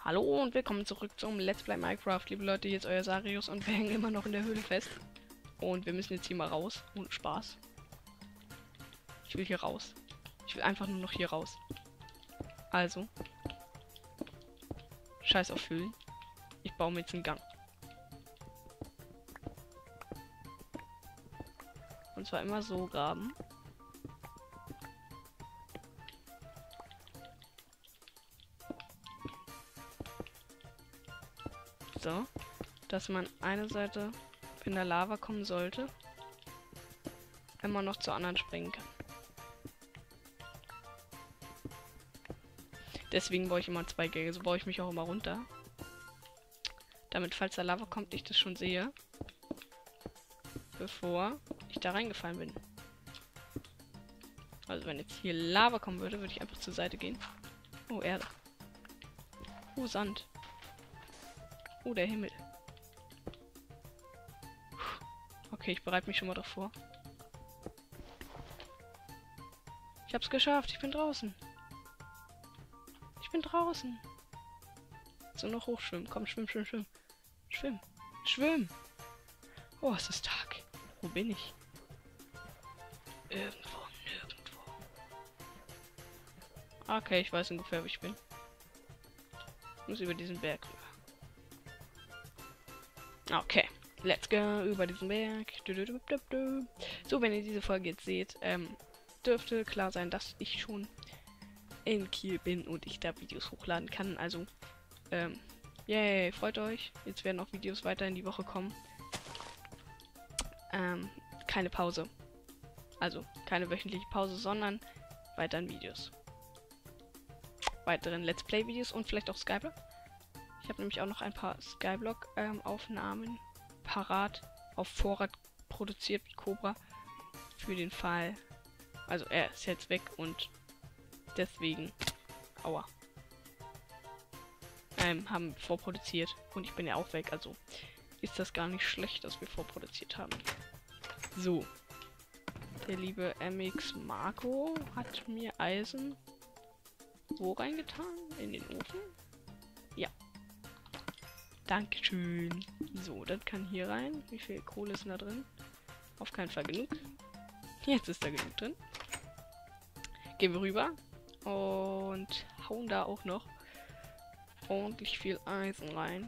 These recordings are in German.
Hallo und willkommen zurück zum Let's Play Minecraft, liebe Leute, hier ist euer Sarius und wir hängen immer noch in der Höhle fest. Und wir müssen jetzt hier mal raus, ohne Spaß. Ich will hier raus. Ich will einfach nur noch hier raus. Also. Scheiß auf Höhlen. Ich baue mir jetzt einen Gang. Und zwar immer so graben. So, dass man eine Seite, wenn da Lava kommen sollte, immer noch zur anderen springen kann. Deswegen baue ich immer zwei Gänge, so baue ich mich auch immer runter. Damit, falls da Lava kommt, ich das schon sehe, bevor ich da reingefallen bin. Also wenn jetzt hier Lava kommen würde, würde ich einfach zur Seite gehen. Oh, Erde. Oh, Sand. Oh, der Himmel. Okay, ich bereite mich schon mal davor. Ich hab's geschafft, ich bin draußen. Ich bin draußen. So, noch hochschwimmen. Komm, schwimm, schwimm, schwimm. Schwimm. Schwimm. Oh, es ist Tag. Wo bin ich? Irgendwo, nirgendwo. Okay, ich weiß ungefähr, wo ich bin. Ich muss über diesen Berg rüber. Okay, let's go über diesen Berg. So, wenn ihr diese Folge jetzt seht, dürfte klar sein, dass ich schon in Kiel bin und ich da Videos hochladen kann. Also, yay, freut euch. Jetzt werden auch Videos weiter in die Woche kommen. Keine Pause. Also, keine wöchentliche Pause, sondern weiterhin Videos. Weiteren Let's Play Videos und vielleicht auch Skyblock. Ich habe nämlich auch noch ein paar Skyblock-Aufnahmen parat, auf Vorrat produziert mit Cobra. Für den Fall. Also er ist jetzt weg und deswegen. Aua. Haben vorproduziert. Und ich bin ja auch weg, also ist das gar nicht schlecht, dass wir vorproduziert haben. So. Der liebe MX Marco hat mir Eisen wo reingetan? In den Ofen? Ja. Dankeschön. So, das kann hier rein. Wie viel Kohle ist denn da drin? Auf keinen Fall genug. Jetzt ist da genug drin. Gehen wir rüber. Und hauen da auch noch ordentlich viel Eisen rein.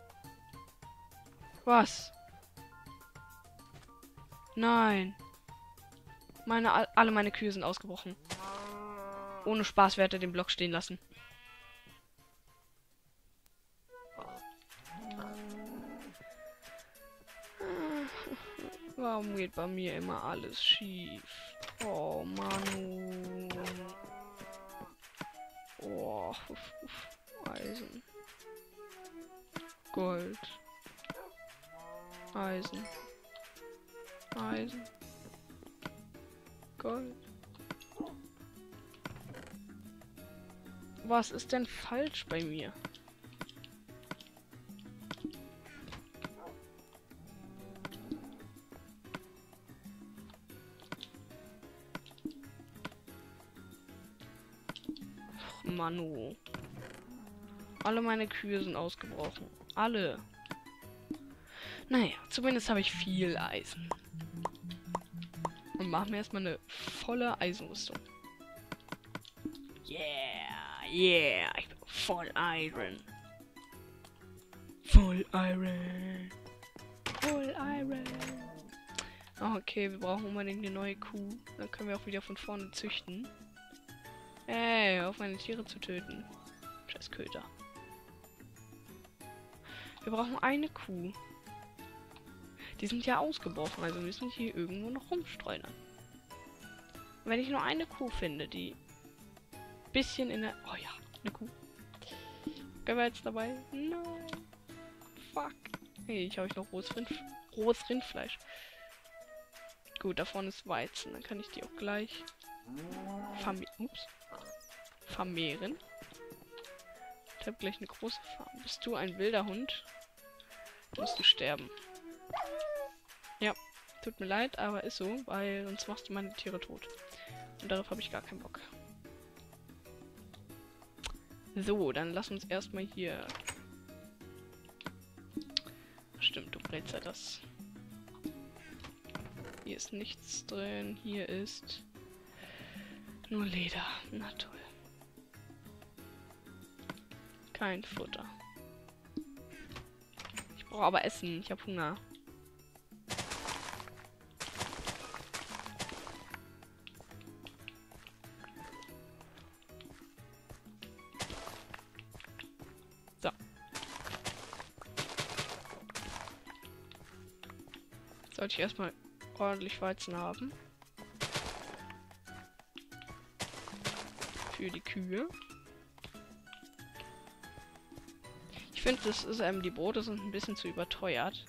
Was? Nein. Alle meine Kühe sind ausgebrochen. Ohne Spaß, wer hätte den Block stehen lassen. Warum geht bei mir immer alles schief? Oh, Manu. Oh, Eisen. Gold. Eisen. Eisen. Gold. Was ist denn falsch bei mir? Manu. Alle meine Kühe sind ausgebrochen. Alle. Naja, zumindest habe ich viel Eisen. Und machen wir erstmal eine volle Eisenrüstung. Yeah, yeah. Ich bin voll Iron. Voll Iron. Voll Iron. Okay, wir brauchen unbedingt eine neue Kuh. Dann können wir auch wieder von vorne züchten. Ey, auf meine Tiere zu töten. Scheiß Köter. Wir brauchen eine Kuh. Die sind ja ausgebrochen, also müssen hier irgendwo noch rumstreunern. Wenn ich nur eine Kuh finde, die bisschen in der... Oh ja, eine Kuh. Wer war jetzt dabei? Nein. Fuck. Hey, ich habe noch rohes Rindfleisch. Gut, da vorne ist Weizen. Dann kann ich die auch gleich vermehren. Ich habe gleich eine große Farm. Bist du ein wilder Hund? Musst du sterben. Ja, tut mir leid, aber ist so, weil sonst machst du meine Tiere tot. Und darauf habe ich gar keinen Bock. So, dann lass uns erstmal hier... Stimmt, du brätst ja das. Hier ist nichts drin. Hier ist nur Leder. Na toll. Kein Futter. Ich brauche aber Essen. Ich habe Hunger. So. Sollte ich erstmal ordentlich Weizen haben. Für die Kühe. Ich finde, das ist die Brote sind ein bisschen zu überteuert.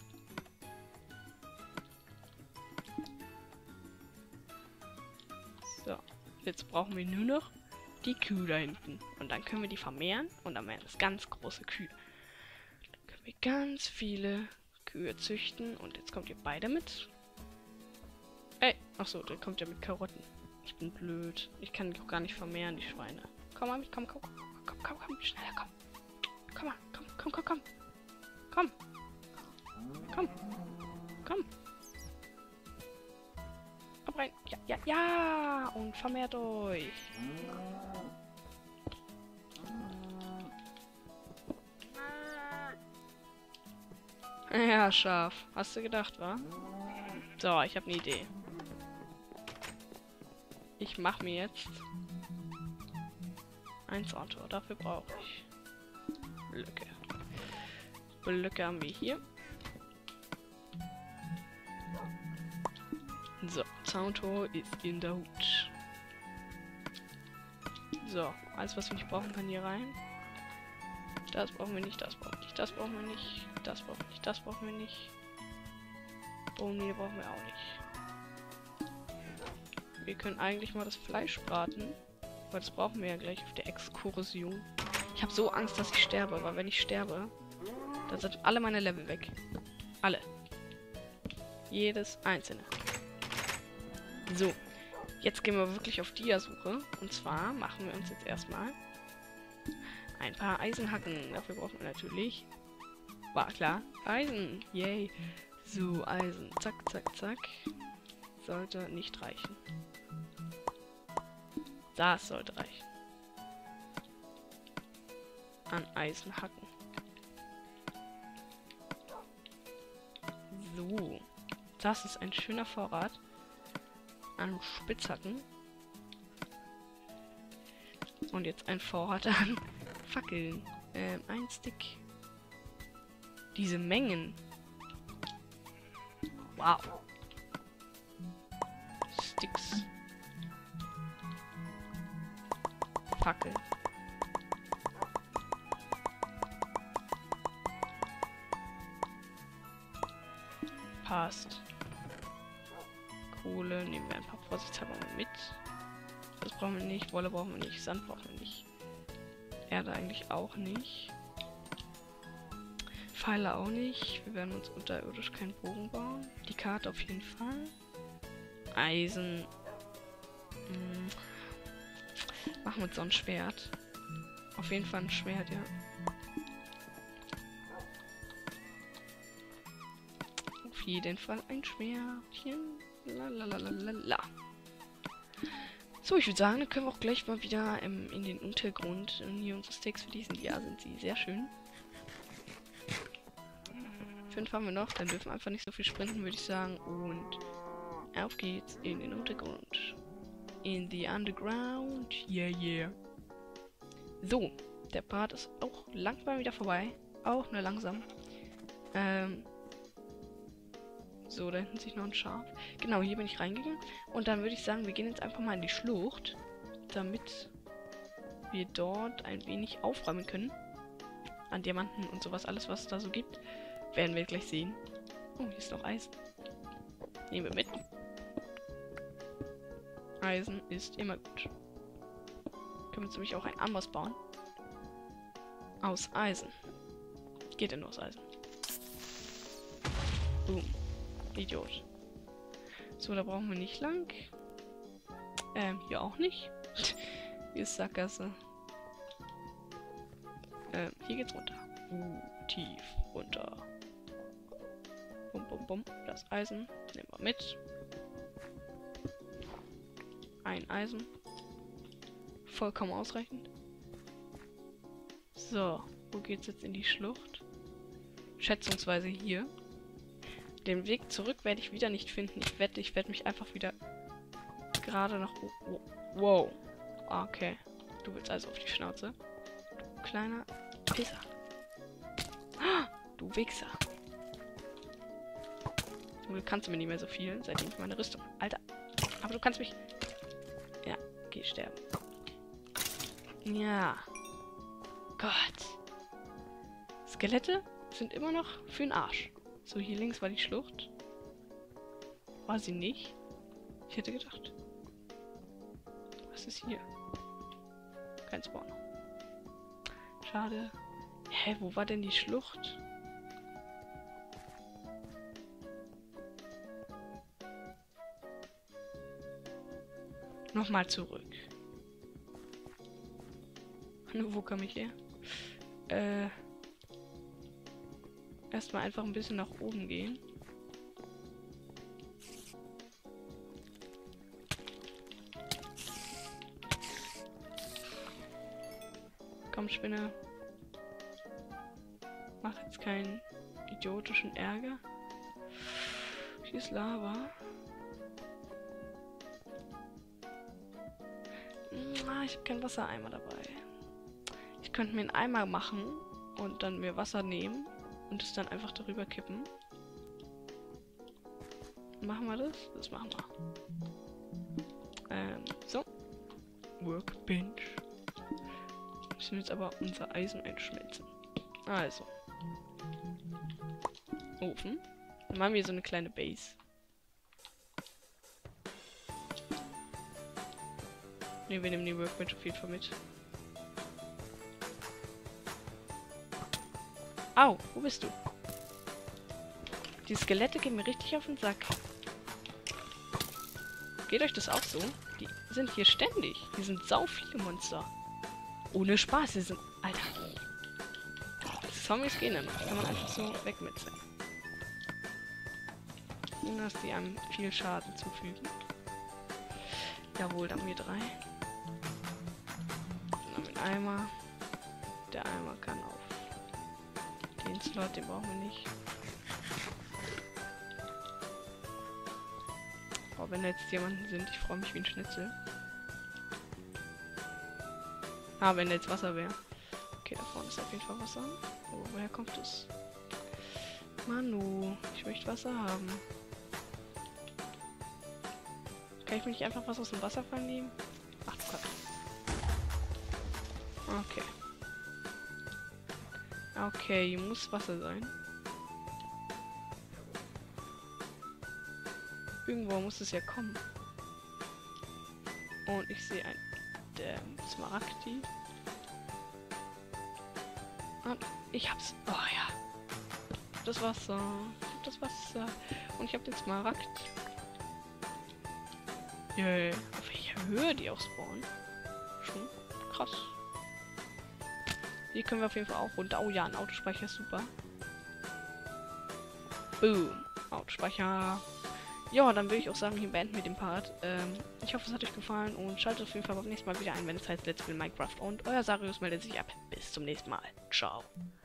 So, jetzt brauchen wir nur noch die Kühe da hinten. Und dann können wir die vermehren und dann werden das ganz große Kühe. Dann können wir ganz viele Kühe züchten und jetzt kommt ihr beide mit. Ey, achso, dann kommt ihr mit Karotten. Ich bin blöd. Ich kann die auch gar nicht vermehren, die Schweine. Komm mal mit, komm, schneller, komm. Komm mal, komm. Komm. Komm rein. Ja. Und vermehrt euch. Ja, Schaf. Hast du gedacht, wa? So, ich habe eine Idee. Ich mache mir jetzt ein Zauntor. Dafür brauche ich Blöcke. Blöcke haben wir hier. So, Zauntor ist in der Hut. So, alles was wir nicht brauchen, kann hier rein. Das brauchen wir nicht, das brauchen wir nicht, das brauchen wir nicht, das brauchen wir nicht, das brauchen wir nicht. Bohnen brauchen wir auch nicht. Wir können eigentlich mal das Fleisch braten, weil das brauchen wir ja gleich auf der Exkursion. Ich habe so Angst, dass ich sterbe, weil wenn ich sterbe, dann sind alle meine Level weg. Alle. Jedes einzelne. So. Jetzt gehen wir wirklich auf Dia-Suche. Und zwar machen wir uns jetzt erstmal ein paar Eisenhacken. Dafür brauchen wir natürlich, war klar, Eisen. Yay. So, Eisen. Zack. Sollte nicht reichen. Das sollte reichen. An Eisenhacken. So. Das ist ein schöner Vorrat an Spitzhacken. Und jetzt ein Vorrat an Fackeln. Ein Stick. Diese Mengen. Wow. Sticks. Fackel. Passt. Kohle nehmen wir ein paar vorsichtshalber mit. Das brauchen wir nicht. Wolle brauchen wir nicht. Sand brauchen wir nicht. Erde eigentlich auch nicht. Pfeile auch nicht. Wir werden uns unterirdisch keinen Bogen bauen. Die Karte auf jeden Fall. Eisen. Machen wir uns so ein Schwert. Auf jeden Fall ein Schwert, ja. Auf jeden Fall ein Schwertchen. Lalalala. So, ich würde sagen, dann können wir auch gleich mal wieder in den Untergrund hier unsere Steaks verließen. Ja, sind sie sehr schön. 5 haben wir noch, dann dürfen wir einfach nicht so viel sprinten, würde ich sagen. Und auf geht's in den Untergrund. In the Underground. Yeah. So, der Part ist auch langsam wieder vorbei. Auch nur langsam. So, da hinten sich noch ein Schaf. Genau, hier bin ich reingegangen. Und dann würde ich sagen, wir gehen jetzt einfach mal in die Schlucht, damit wir dort ein wenig aufräumen können. An Diamanten und sowas, alles was es da so gibt. Werden wir gleich sehen. Oh, hier ist noch Eisen. Nehmen wir mit. Eisen ist immer gut. Können wir uns nämlich auch ein Amboss bauen. Aus Eisen. Geht denn nur aus Eisen? Boom. Idiot. So, da brauchen wir nicht lang. Hier auch nicht. Hier ist Sackgasse. Hier geht's runter. Tief runter. Bum, bum, bum. Das Eisen nehmen wir mit. Ein Eisen. Vollkommen ausreichend. So, wo geht's jetzt in die Schlucht? Schätzungsweise hier. Den Weg zurück werde ich wieder nicht finden. Ich werde mich einfach wieder gerade nach... Wow. Okay. Du willst also auf die Schnauze. Du kleiner Pisser. Du Wichser. Du kannst mir nicht mehr so viel, seitdem ich meine Rüstung... Alter. Aber du kannst mich... Ja, geh sterben. Ja. Gott. Skelette sind immer noch für den Arsch. So, hier links war die Schlucht. War sie nicht? Ich hätte gedacht. Was ist hier? Kein Spawner. Schade. Hä, wo war denn die Schlucht? Nochmal zurück. Wo komme ich her? Erstmal einfach ein bisschen nach oben gehen. Komm, Spinne. Mach jetzt keinen idiotischen Ärger. Hier ist Lava. Ich habe keinen Wassereimer dabei. Ich könnte mir einen Eimer machen und dann mir Wasser nehmen und es dann einfach darüber kippen. Machen wir das? Das machen wir. So. Workbench. Müssen wir jetzt aber unser Eisen einschmelzen. Also. Ofen. Dann machen wir so eine kleine Base. Ne, wir nehmen die Workbench auf jeden Fall mit. Au, wo bist du? Die Skelette gehen mir richtig auf den Sack. Geht euch das auch so? Die sind hier ständig. Hier sind sau viele Monster. Ohne Spaß, die sind... Alter. Zombies gehen dann. Kann man einfach so wegmetzeln. Ohne dass die einem viel Schaden zufügen. Jawohl, dann haben wir 3. Dann haben wir einen Eimer. Der Eimer kann auf den Slot, den brauchen wir nicht. Aber wenn da jetzt jemanden sind, ich freue mich wie ein Schnitzel. Ah, wenn da jetzt Wasser wäre. Okay, da vorne ist auf jeden Fall Wasser. Oh, woher kommt es? Manu, ich möchte Wasser haben. Kann ich mir nicht einfach was aus dem Wasserfall nehmen? Ach Gott. Okay. Okay, hier muss Wasser sein. Irgendwo muss es ja kommen. Und ich sehe ein Smaragdi. Und ich hab's. Oh ja. Das Wasser. Das Wasser. Und ich hab den Smaragd. Yay. Auf welcher Höhe die auch spawnen. Schon krass. Hier können wir auf jeden Fall auch runter. Oh ja, ein Autospeicher ist super. Boom. Autospeicher. Ja, dann würde ich auch sagen, hier beenden wir den Part. Ich hoffe, es hat euch gefallen und schaltet auf jeden Fall beim nächsten Mal wieder ein, wenn es heißt Let's Play Minecraft. Und euer Sarius meldet sich ab. Bis zum nächsten Mal. Ciao.